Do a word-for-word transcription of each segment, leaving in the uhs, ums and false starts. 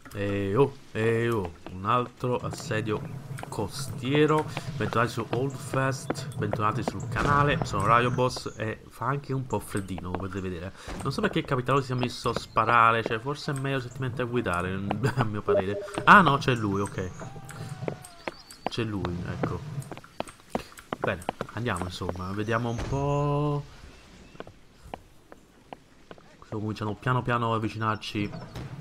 E oh, e oh, un altro assedio costiero. Bentornati su Oldfest, bentornati sul canale. Sono Raioboss e fa anche un po' freddino, come potete vedere. Non so perché il capitano si sia messo a sparare, cioè forse è meglio se ti metti a guidare, a mio parere. Ah no, c'è lui, ok. C'è lui, ecco. Bene, andiamo insomma, vediamo un po'. Stiamo cominciando piano piano a avvicinarci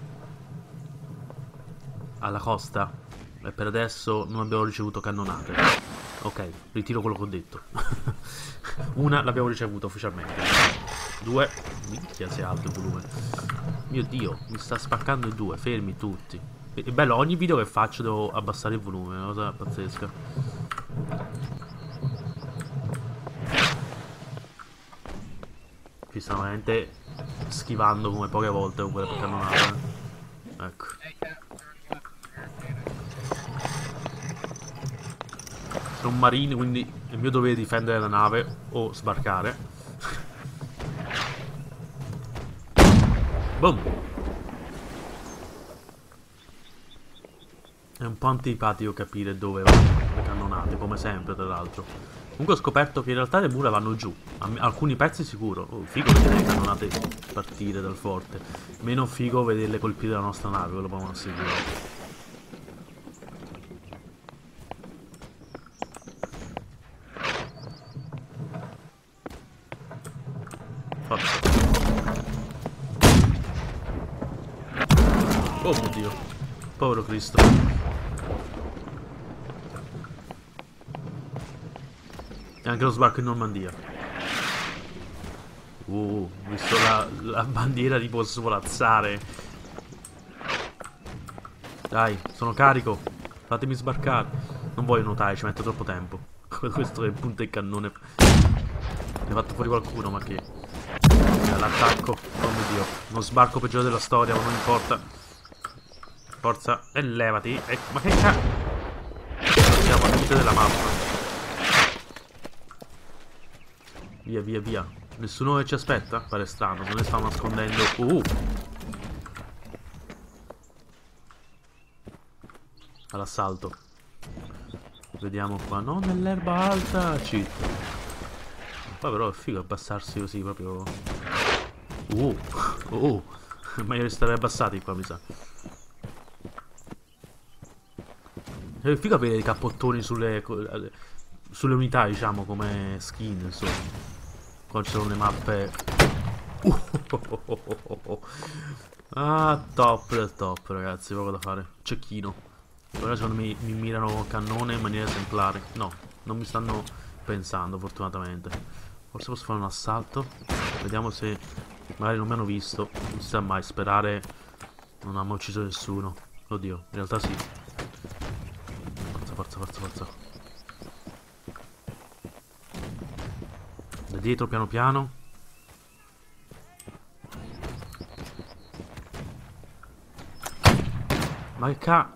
alla costa. E per adesso non abbiamo ricevuto cannonate. Ok, ritiro quello che ho detto. Una l'abbiamo ricevuta ufficialmente. Due. Minchia, se è alto il volume. Mio Dio, mi sta spaccando il due. Fermi tutti. È bello, ogni video che faccio devo abbassare il volume. È una cosa pazzesca. Ci stanno veramente schivando come poche volte con quelle cannonate. Ecco. Sono un marine, quindi è il mio dovere difendere la nave o sbarcare. Boom. È un po' antipatico capire dove vanno le cannonate, come sempre tra l'altro. Comunque ho scoperto che in realtà le mura vanno giù. Alcuni pezzi sicuro. Oh, figo vedere le cannonate partire dal forte. Meno figo vederle colpire la nostra nave, ve lo posso assicurare. Forza. Oh mio Dio. Povero Cristo. E anche lo sbarco in Normandia. Uh, ho visto la, la bandiera tipo svolazzare. Dai, sono carico. Fatemi sbarcare. Non voglio nuotare, ci metto troppo tempo. Questo è il punto del cannone. Ne ha fatto fuori qualcuno, ma che... L'attacco. Oh mio Dio. Uno sbarco peggiore della storia, ma non importa. Forza. E levati. E... Ma che cazzo? Siamo al limite della mappa. Via, via, via. Nessuno che ci aspetta? Pare strano, se ne stanno nascondendo. Uh! All'assalto. Vediamo qua. No, nell'erba alta. Cheat. Poi però è figo abbassarsi così proprio. Uh! Uh! Meglio restare abbassati qua, mi sa. È figo avere i cappottoni sulle... sulle unità, diciamo, come skin, insomma. Quando ci sono le mappe. Uh, oh, oh, oh, oh, oh. Ah, top del top, ragazzi, poco da fare. Cecchino. Ora secondo me mi mirano con cannone in maniera esemplare. No, non mi stanno pensando, fortunatamente. Forse posso fare un assalto. Vediamo se magari non mi hanno visto. Non si sa mai, sperare non hanno ucciso nessuno. Oddio, in realtà sì. Forza, forza, forza, forza. Da dietro piano piano. Ma che ca...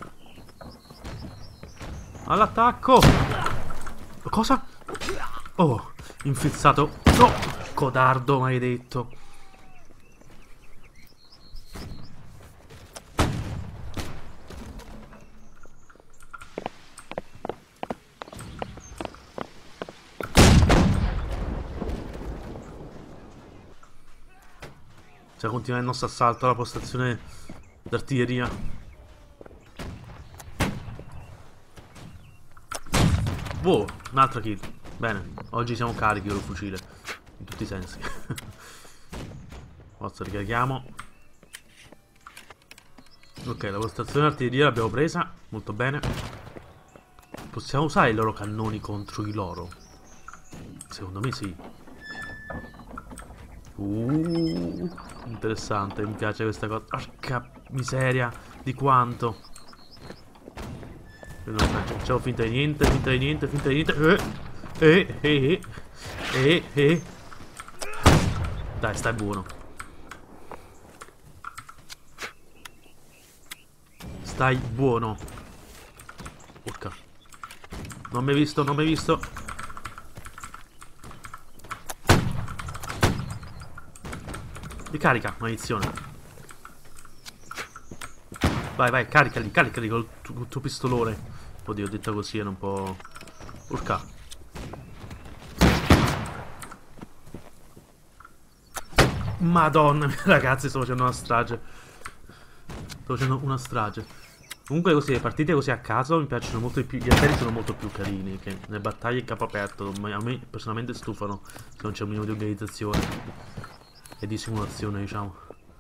All'attacco! Cosa? Oh, infilzato. No! Codardo maledetto. Se continua il nostro assalto alla postazione d'artiglieria. Wow, un'altra kill. Bene, oggi siamo carichi col fucile. In tutti i sensi. Forza, ricarichiamo. Ok, la postazione d'artiglieria l'abbiamo presa. Molto bene. Possiamo usare i loro cannoni contro i loro? Secondo me sì. Uh, interessante, mi piace questa cosa. Porca miseria, di quanto. Non facciamo finta di niente, finta di niente, finta di niente. Eh, eh, eh, eh, eh. Dai, stai buono. Stai buono. Porca. Non mi hai visto, non mi hai visto. Ricarica, maledizione. Vai, vai, caricali, caricali col, tu, col tuo pistolone. Oddio, detto così era un po'... Urca. Madonna mia, ragazzi, sto facendo una strage. Sto facendo una strage. Comunque così, le partite così a caso mi piacciono molto di più. Gli aerei sono molto più carini. Che le battaglie in capo aperto a me personalmente stufano. Se non c'è un minimo di organizzazione e di simulazione, diciamo.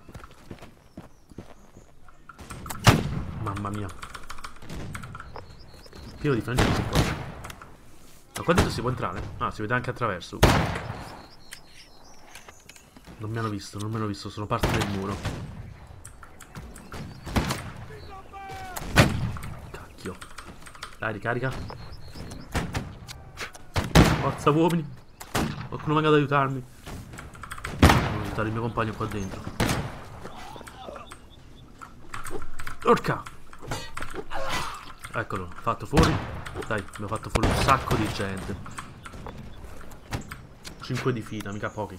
Mamma mia. Pieno di francesi qua. Ma qua dentro si può entrare? Ah, si vede anche attraverso. Non mi hanno visto, non mi hanno visto, sono parte del muro. Cacchio. Dai, ricarica. Forza uomini. Qualcuno venga ad aiutarmi. Devo aiutare il mio compagno qua dentro. Orca. Eccolo, fatto fuori. Dai, abbiamo fatto fuori un sacco di gente. cinque di fila, mica pochi.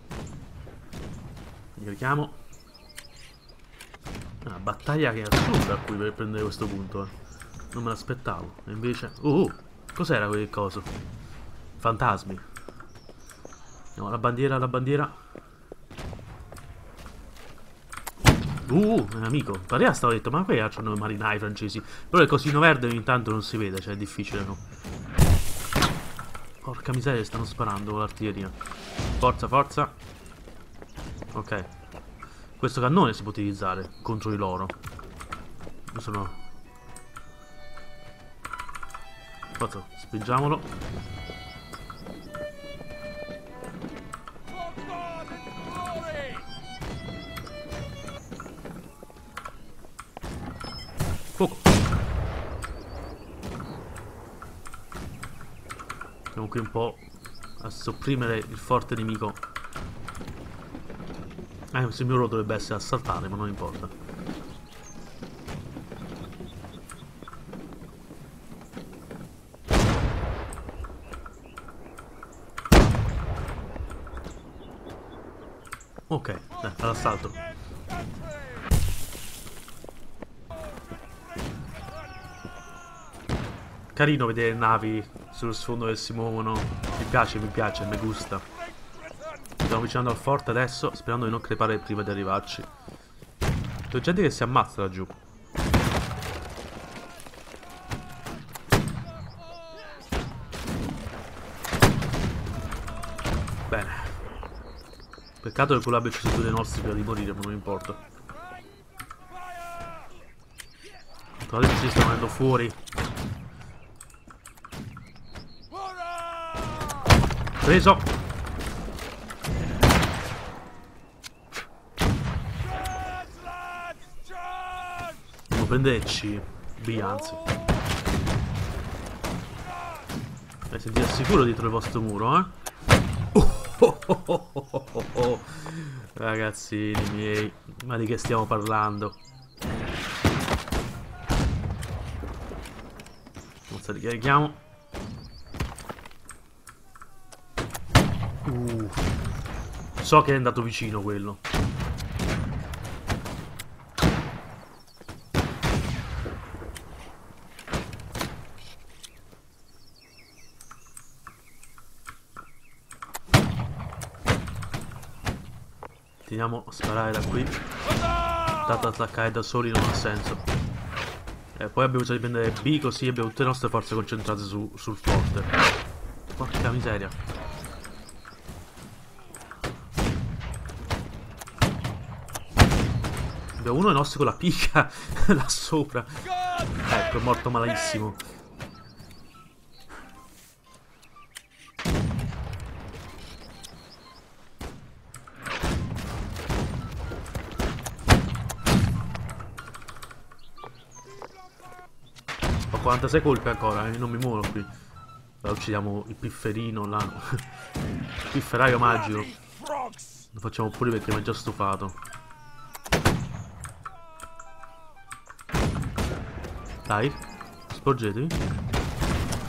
Carichiamo. Una battaglia che è assurda qui per prendere questo punto, eh. Non me l'aspettavo. E invece... Uh, uh cos'era quel coso? Fantasmi. Andiamo, la bandiera, la bandiera. Uh, un amico. Parea stavo detto, ma qui hanno i marinai francesi. Però il cosino verde intanto non si vede, cioè è difficile, no? Porca miseria, stanno sparando con l'artiglieria. Forza, forza. Ok. Questo cannone si può utilizzare contro di loro. Questo no. Forza, spingiamolo. Fuoco. Siamo qui un po' a sopprimere il forte nemico. Eh, il mio ruolo dovrebbe essere assaltare, ma non importa. Ok, dai, all'assalto. Carino vedere navi sullo sfondo che si muovono. Mi piace, mi piace, mi gusta. Stiamo avvicinando al forte adesso, sperando di non crepare prima di arrivarci. C'è gente che si ammazza laggiù. Bene. Peccato che quello abbia ucciso due dei nostri prima di morire, ma non importa. Adesso si sta venendo fuori. Preso. Devo prendere C. B anzi. E sentite sicuro dietro il vostro muro, eh? Oh, oh, oh, oh, oh, oh, oh. Ragazzini miei, ma di che stiamo parlando? Non si ricarichiamo. Uh, so che è andato vicino quello. Continuiamo a sparare da qui. Tanto attaccare da soli non ha senso. E poi abbiamo bisogno di prendere B, così abbiamo tutte le nostre forze concentrate su, sul forte. Porca miseria. Abbiamo uno dei nostri con la picca là sopra. Ecco, è morto malissimo. Ho quarantasei colpi ancora, eh, non mi muovo qui. Ora uccidiamo il pifferino là. Il pifferaio magico. Lo facciamo pure perché mi ha già stufato. Dai, sporgetevi.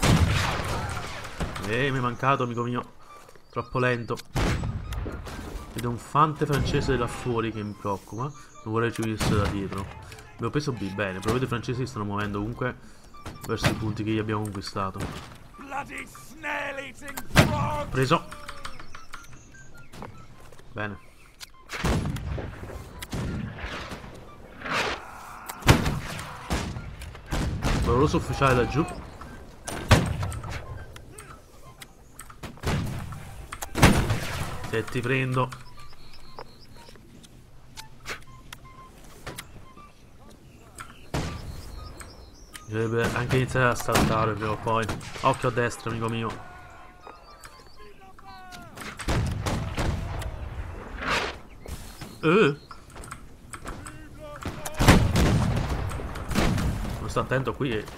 Ehi, mi è mancato, amico mio. Troppo lento. Ed è un fante francese là fuori che mi preoccupa. Non vorrei ci venisse da dietro. Abbiamo preso B, bene, però vedo i francesi si stanno muovendo comunque verso i punti che gli abbiamo conquistato. Preso. Bene. Valoroso ufficiale laggiù. Se ti prendo. Dovrebbe anche iniziare a saltare prima o poi. Occhio a destra, amico mio. Eh. Non sto attento qui. E...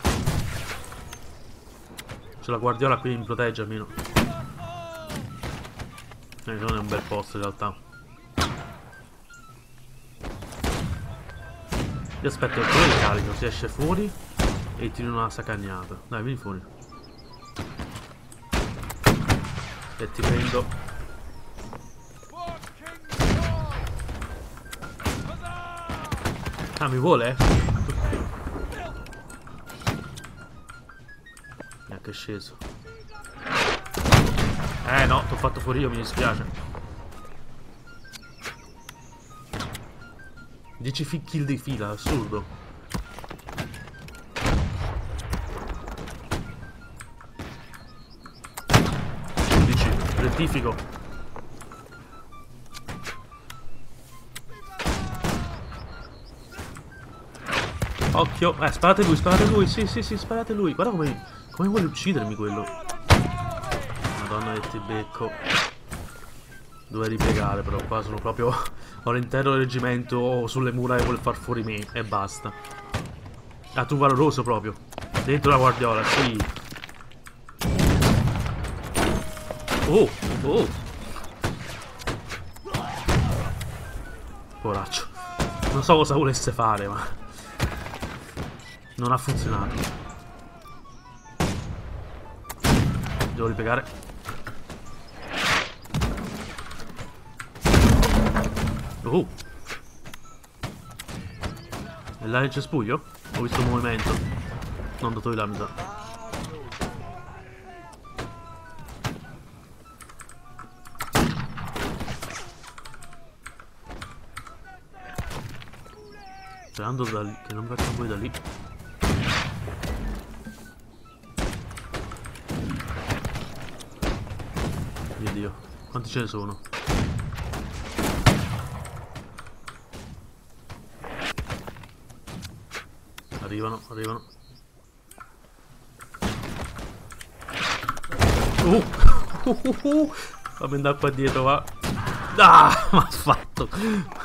c'è la guardiola qui, mi protegge almeno. Eh, non è un bel posto in realtà. Io aspetto il colore carico, si esce fuori e tiro una sacagnata. Dai, vieni fuori. E ti prendo. Ah, mi vuole? Neanche è sceso. Eh no, t'ho fatto fuori io, mi dispiace. dieci kill di fila, assurdo. undici, rettifico. Occhio, eh, sparate lui, sparate lui, sì, sì, sì, sparate lui. Guarda come, come vuole uccidermi quello. Madonna che ti becco. Dovrei ripiegare però, qua sono proprio... ho l'intero reggimento sulle mura che vuole far fuori me e basta. Ah, tu valoroso proprio. Dentro la guardiola, sì. Oh, oh. Poraccio. Non so cosa volesse fare, ma... non ha funzionato. Devo ripiegare. Oh! È là il cespuglio? Ho visto un movimento. Non dato di là, mi sa. Sperando da lì, che non facciano poi da lì. Mio Dio, quanti ce ne sono? Arrivano, arrivano. Uh, uh, uh, uh. Fammi andare qua dietro, va. Ah, ma ha fatto.